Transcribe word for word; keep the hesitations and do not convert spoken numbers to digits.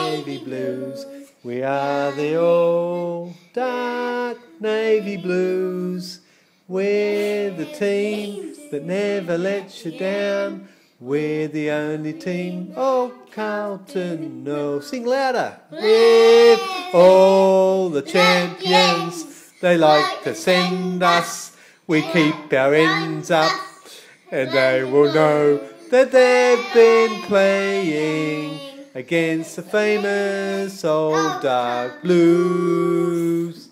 navy blues. We are the all dark navy blues. We're the team that never lets you down. We're the only team, oh Carlton, no. Sing louder. We're all the champions. They like to send us. We keep our ends up, and they will know that they've been playing against the famous old dark blues.